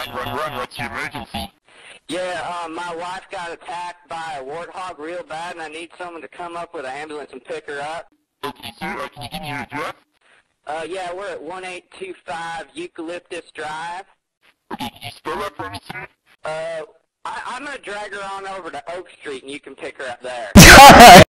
911, what's your emergency? Yeah, my wife got attacked by a warthog real bad, and I need someone to come up with an ambulance and pick her up. Okay, sir, can you give me your address? Yeah, we're at 1825 Eucalyptus Drive. Okay, can you spell that for me, sir? I'm going to drag her on over to Oak Street, and you can pick her up there.